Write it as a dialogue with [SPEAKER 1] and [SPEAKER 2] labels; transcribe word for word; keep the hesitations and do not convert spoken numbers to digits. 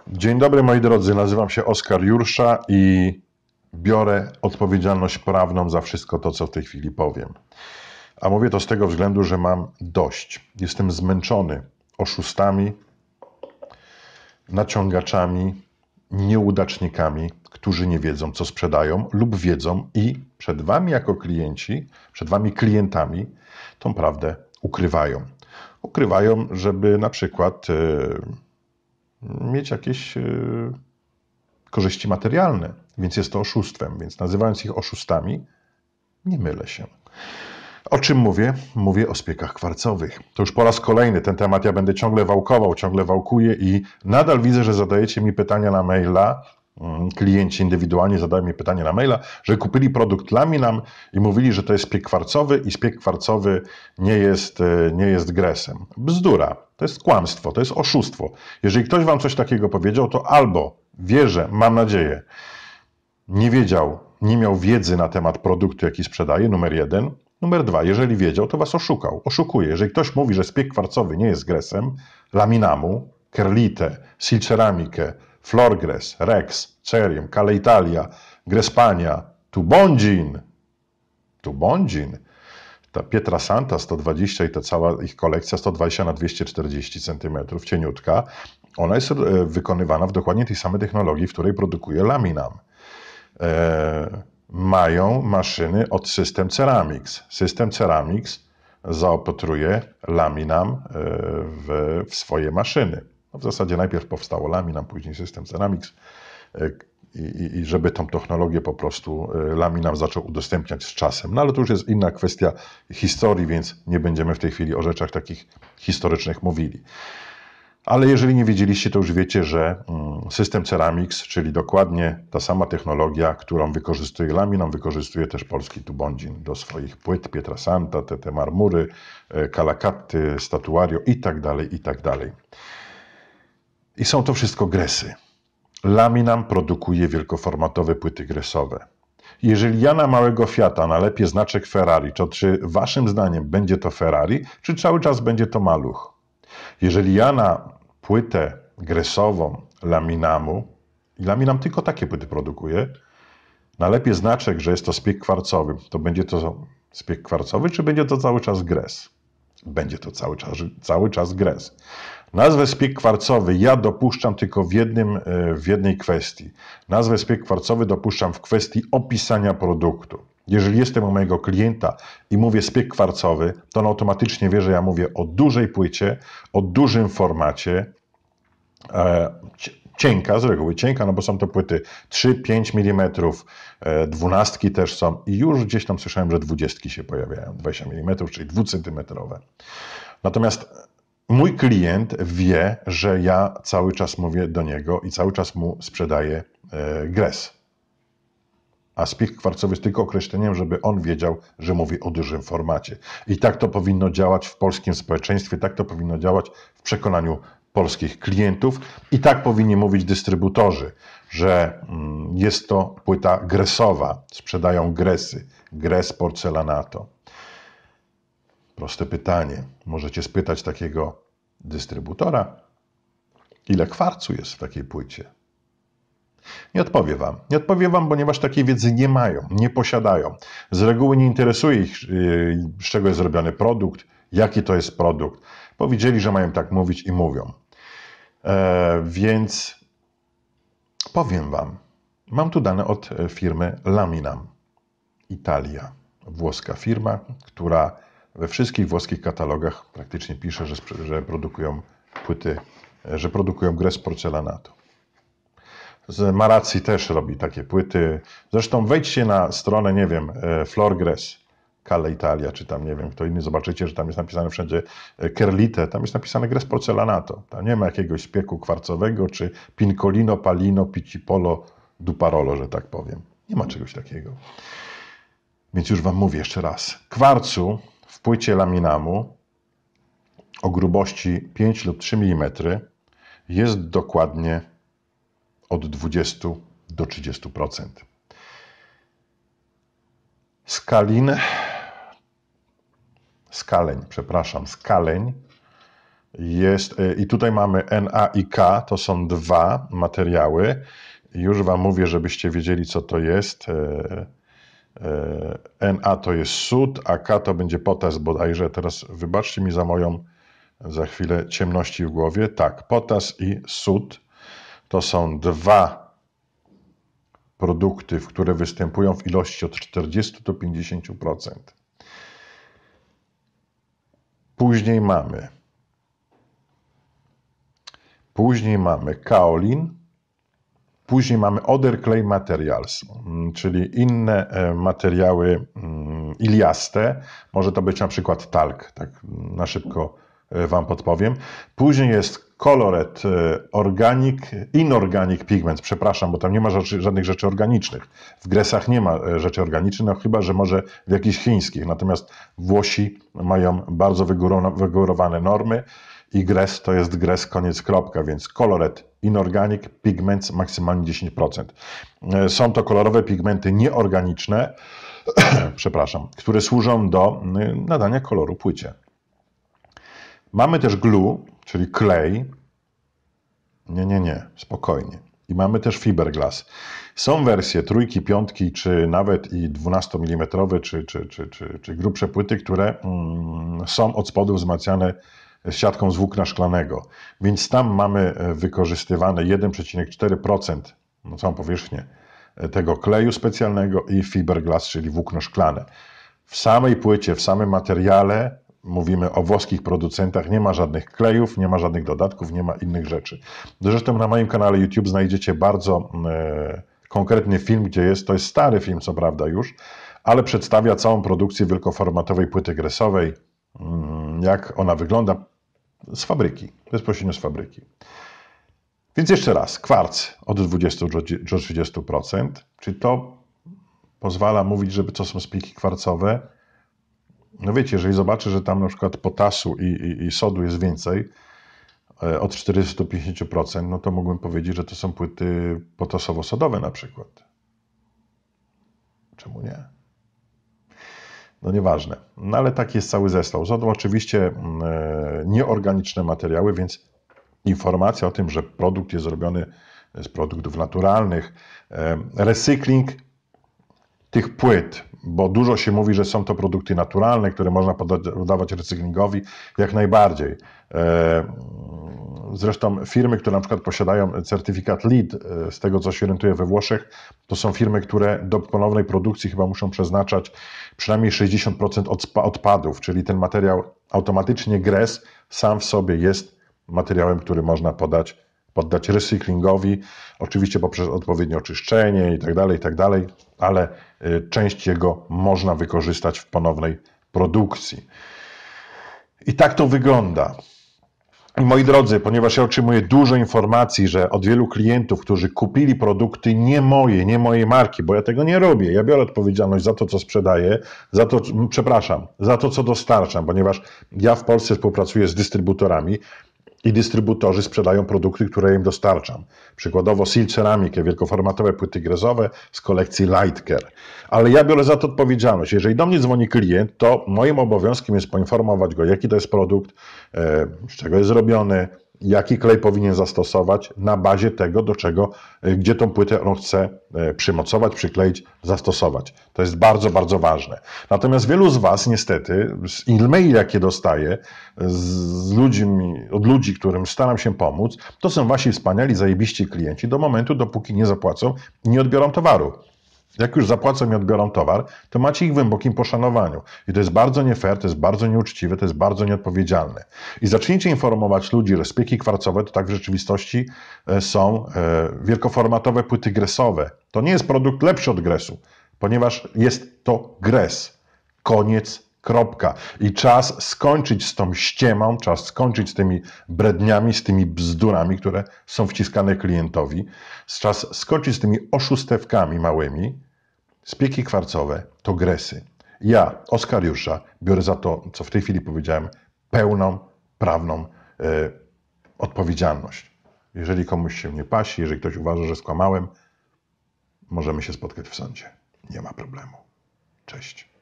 [SPEAKER 1] Dzień dobry moi drodzy, nazywam się Oskar Jursza i biorę odpowiedzialność prawną za wszystko to, co w tej chwili powiem. A mówię to z tego względu, że mam dość. Jestem zmęczony oszustami, naciągaczami, nieudacznikami, którzy nie wiedzą, co sprzedają lub wiedzą i przed wami jako klienci, przed wami klientami tą prawdę ukrywają. Ukrywają, żeby na przykład yy, mieć jakieś yy, korzyści materialne, więc jest to oszustwem. Więc nazywając ich oszustami, nie mylę się. O czym mówię? Mówię o spiekach kwarcowych. To już po raz kolejny ten temat ja będę ciągle wałkował, ciągle wałkuję i nadal widzę, że zadajecie mi pytania na maila, klienci indywidualnie zadają mi pytania na maila, że kupili produkt Laminam i mówili, że to jest spiek kwarcowy i spiek kwarcowy nie jest, nie jest gresem. Bzdura. To jest kłamstwo, to jest oszustwo. Jeżeli ktoś wam coś takiego powiedział, to albo wierzę, mam nadzieję, nie wiedział, nie miał wiedzy na temat produktu, jaki sprzedaje, numer jeden. Numer dwa, jeżeli wiedział, to was oszukał, oszukuje. Jeżeli ktoś mówi, że spiek kwarcowy nie jest gresem, Laminamu, Kerlite, Silceramikę, Florgres, Rex, Cerium, Cale Italia, Grespania, Tubondzin, Tubondzin, ta Pietrasanta sto dwadzieścia i ta cała ich kolekcja sto dwadzieścia na dwieście czterdzieści centymetrów, cieniutka, ona jest wykonywana w dokładnie tej samej technologii, w której produkuje Laminam. Eee, mają maszyny od System Ceramics. System Ceramics zaopatruje Laminam w, w swoje maszyny. No w zasadzie najpierw powstało Laminam, później System Ceramics i, i, i żeby tą technologię po prostu Laminam zaczął udostępniać z czasem. No ale to już jest inna kwestia historii, więc nie będziemy w tej chwili o rzeczach takich historycznych mówili. Ale jeżeli nie wiedzieliście, to już wiecie, że System Ceramics, czyli dokładnie ta sama technologia, którą wykorzystuje Laminam, wykorzystuje też polski Tubondzin do swoich płyt, Pietrasanta, te, te marmury, Calacatty, Statuario i tak dalej, i tak dalej. I są to wszystko gresy. Laminam produkuje wielkoformatowe płyty gresowe. Jeżeli ja na małego Fiata nalepię znaczek Ferrari, to czy waszym zdaniem będzie to Ferrari, czy cały czas będzie to maluch? Jeżeli ja na płytę gresową Laminamu, i Laminam tylko takie płyty produkuje, nalepię znaczek, że jest to spiek kwarcowy, to będzie to spiek kwarcowy, czy będzie to cały czas gres? Będzie to cały czas, cały czas gres. Nazwę spiek kwarcowy ja dopuszczam tylko w, jednym, w jednej kwestii. Nazwę spiek kwarcowy dopuszczam w kwestii opisania produktu. Jeżeli jestem u mojego klienta i mówię spiek kwarcowy, to on automatycznie wie, że ja mówię o dużej płycie, o dużym formacie, e, cienka, z reguły cienka, no bo są to płyty trzy pięć milimetrów, e, dwunastki też są i już gdzieś tam słyszałem, że dwudziestki się pojawiają, dwadzieścia milimetrów, czyli dwucentymetrowe. Natomiast mój klient wie, że ja cały czas mówię do niego i cały czas mu sprzedaję e, gres. A spiek kwarcowy jest tylko określeniem, żeby on wiedział, że mówi o dużym formacie. I tak to powinno działać w polskim społeczeństwie, tak to powinno działać w przekonaniu polskich klientów i tak powinni mówić dystrybutorzy, że jest to płyta gresowa, sprzedają gresy, gres porcelanato. Proste pytanie, możecie spytać takiego dystrybutora, ile kwarcu jest w takiej płycie? Nie odpowie wam. Nie odpowie wam, ponieważ takiej wiedzy nie mają, nie posiadają. Z reguły nie interesuje ich, z czego jest zrobiony produkt, jaki to jest produkt. Powiedzieli, że mają tak mówić i mówią. E, więc powiem wam, mam tu dane od firmy Laminam. Italia, włoska firma, która we wszystkich włoskich katalogach praktycznie pisze, że, że produkują płyty, że produkują gres porcelanato. Z Marazzi też robi takie płyty. Zresztą wejdźcie na stronę, nie wiem, Florgres, Cale Italia, czy tam, nie wiem, kto inny, zobaczycie, że tam jest napisane wszędzie Kerlite, tam jest napisane gres porcelanato. Tam nie ma jakiegoś spieku kwarcowego, czy Pincolino, Palino, Piccipolo, Duparolo, że tak powiem. Nie ma czegoś takiego. Więc już wam mówię jeszcze raz. Kwarcu w płycie Laminamu o grubości pięć lub trzy milimetry jest dokładnie od dwudziestu do trzydziestu procent. Skalin, skaleń, przepraszam, skaleń jest, i tutaj mamy N A i K, to są dwa materiały. Już Wam mówię, żebyście wiedzieli, co to jest. N A to jest sód, a K to będzie potas bodajże. Teraz wybaczcie mi za moją za chwilę ciemności w głowie. Tak, potas i sód to są dwa produkty, które występują w ilości od czterdziestu do pięćdziesięciu procent. Później mamy Później mamy kaolin, później mamy other clay materials, czyli inne materiały iliaste. Może to być na przykład talk, tak na szybko Wam podpowiem. Później jest colored organic, inorganic pigments, przepraszam, bo tam nie ma rzeczy, żadnych rzeczy organicznych. W gresach nie ma rzeczy organicznych, no chyba że może w jakichś chińskich. Natomiast Włosi mają bardzo wygórowane normy. I gres to jest gres, koniec, kropka, więc colored inorganic pigments maksymalnie dziesięć procent. Są to kolorowe pigmenty nieorganiczne, przepraszam, które służą do nadania koloru płycie. Mamy też glue, czyli klej. Nie, nie, nie, spokojnie. I mamy też fiberglass. Są wersje trójki, piątki, czy nawet i dwunastomilimetrowe, czy, czy, czy, czy, czy grubsze płyty, które mm, są od spodu wzmacniane siatką z włókna szklanego, więc tam mamy wykorzystywane jeden przecinek cztery procent na całą powierzchnię tego kleju specjalnego i fiberglass, czyli włókno szklane. W samej płycie, w samym materiale, mówimy o włoskich producentach, nie ma żadnych klejów, nie ma żadnych dodatków, nie ma innych rzeczy. Zresztą na moim kanale YouTube znajdziecie bardzo e, konkretny film, gdzie jest, to jest stary film co prawda już, ale przedstawia całą produkcję wielkoformatowej płyty gresowej, jak ona wygląda z fabryki, bezpośrednio z fabryki. Więc jeszcze raz, kwarc od dwudziestu do trzydziestu procent, czyli to pozwala mówić, żeby to są spiki kwarcowe. No wiecie, jeżeli zobaczę, że tam na przykład potasu i, i, i sodu jest więcej, od czterdziestu do pięćdziesięciu procent, no to mógłbym powiedzieć, że to są płyty potasowo-sodowe na przykład. Czemu nie? No nieważne. No ale taki jest cały zestaw. Są to oczywiście nieorganiczne materiały, więc informacja o tym, że produkt jest zrobiony z produktów naturalnych, recykling tych płyt, bo dużo się mówi, że są to produkty naturalne, które można podawać recyklingowi, jak najbardziej. Zresztą firmy, które na przykład posiadają certyfikat LEED, z tego co się orientuję we Włoszech, to są firmy, które do ponownej produkcji chyba muszą przeznaczać przynajmniej sześćdziesiąt procent odpadów, czyli ten materiał automatycznie gres sam w sobie jest materiałem, który można podać, poddać recyklingowi, oczywiście poprzez odpowiednie oczyszczenie i tak dalej, i tak dalej, ale część jego można wykorzystać w ponownej produkcji. I tak to wygląda. Moi drodzy, ponieważ ja otrzymuję dużo informacji, że od wielu klientów, którzy kupili produkty nie moje, nie mojej marki, bo ja tego nie robię. Ja biorę odpowiedzialność za to, co sprzedaję, za to, przepraszam, za to, co dostarczam, ponieważ ja w Polsce współpracuję z dystrybutorami i dystrybutorzy sprzedają produkty, które im dostarczam. Przykładowo Seal Ceramikę, wielkoformatowe płyty grezowe z kolekcji Lightcare. Ale ja biorę za to odpowiedzialność. Jeżeli do mnie dzwoni klient, to moim obowiązkiem jest poinformować go, jaki to jest produkt, z czego jest zrobiony, jaki klej powinien zastosować na bazie tego, do czego, gdzie tą płytę on chce przymocować, przykleić, zastosować. To jest bardzo, bardzo ważne. Natomiast wielu z Was niestety, z e-maili jakie dostaję, z ludźmi, od ludzi, którym staram się pomóc, to są Wasi wspaniali, zajebiści klienci do momentu, dopóki nie zapłacą i nie odbiorą towaru. Jak już zapłacą i odbiorą towar, to macie ich w głębokim poszanowaniu. I to jest bardzo nie fair, to jest bardzo nieuczciwe, to jest bardzo nieodpowiedzialne. I zacznijcie informować ludzi, że spieki kwarcowe to tak w rzeczywistości są wielkoformatowe płyty gresowe. To nie jest produkt lepszy od gresu, ponieważ jest to gres. Koniec, kropka. I czas skończyć z tą ściemą, czas skończyć z tymi bredniami, z tymi bzdurami, które są wciskane klientowi. Czas skończyć z tymi oszustewkami małymi. Spieki kwarcowe to gresy. Ja, Oskar Jusza, biorę za to, co w tej chwili powiedziałem, pełną, prawną e, odpowiedzialność. Jeżeli komuś się nie pasi, jeżeli ktoś uważa, że skłamałem, możemy się spotkać w sądzie. Nie ma problemu. Cześć.